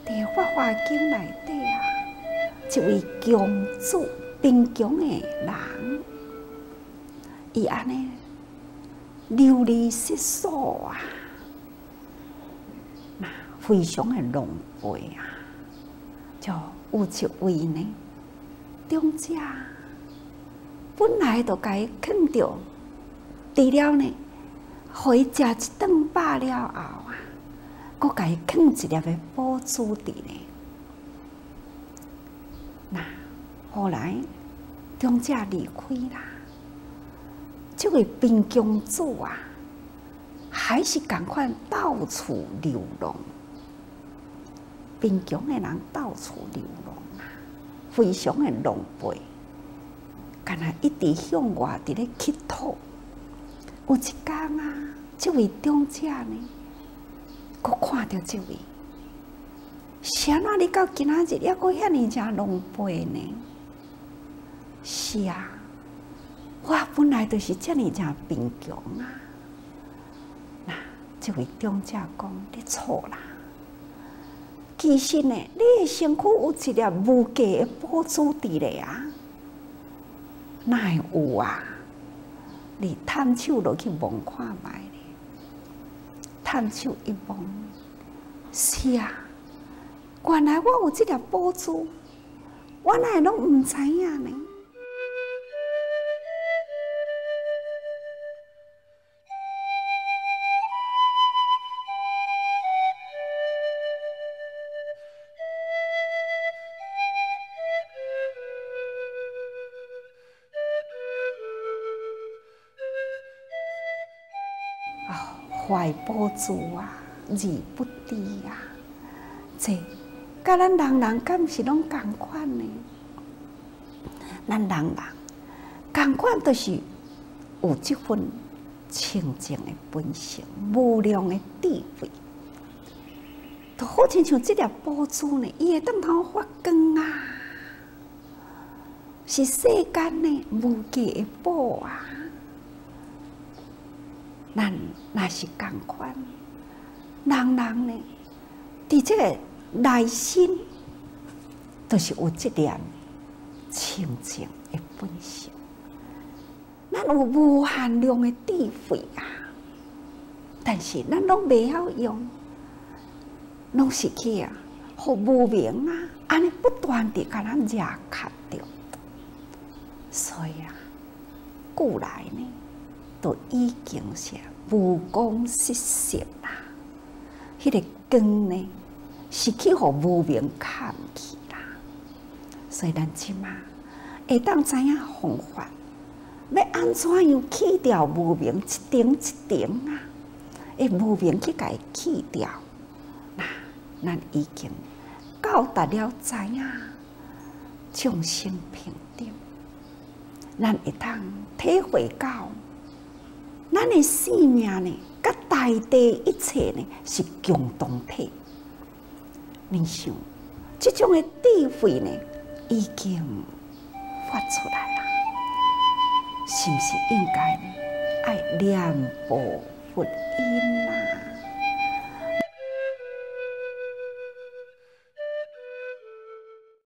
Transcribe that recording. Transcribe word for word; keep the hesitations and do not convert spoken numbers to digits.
在《法华经》内底啊，一位强主贫穷的人，伊安尼流离失所啊，那非常的狼狽啊，就有一位呢长者，本来就该啃着，除了呢，互伊食一顿饱了后啊，搁甲伊啃一粒的宝珠伫咧。那后来长者离开啦，这位贫穷主啊，还是赶快到处流浪。贫穷的人到处流浪啊，非常的狼狽，敢若一直向外伫咧乞讨。有一天啊，这位长者呢，佮看到这位，啥哪你到今仔日还阁遐尼正狼狽呢？是啊，我本来就是遮尼正贫穷啊。那这位长者讲：你错啦。其实呢，你的身躯有一粒无价的宝珠伫咧啊，哪会有啊？你探手落去望看觅咧，探手一望，是啊，原来我有这粒宝珠，我哪会拢唔知影呢？怀宝珠啊，义不低啊！这，甲咱人人敢是拢共款呢？咱人人共款都是有这份清净的本性、无量的智慧，就好亲像这粒宝珠呢，伊会当通发光啊，是世间呢无价的宝啊！咱若是共款，人人呢，伫这个内心，都是有这点清净的本性。咱有无限量的智慧啊，但是咱拢袂晓用，拢是去啊，互无明啊，安尼不断地甲咱惹卡着。所以啊，古来呢，都已经是无光失色啦，迄、那个光呢，是去互无明看去啦。所以咱即马会当知影方法，要安怎样去掉无明一点一点啊？诶，无明去甲伊去掉，那咱已经到达了知影众生平等，咱会当体会到。咱的生命呢，甲大地一切呢是共同体。你想，这种的智慧呢，已经发出来了，是不是应该呢？爱念佛佛音啊？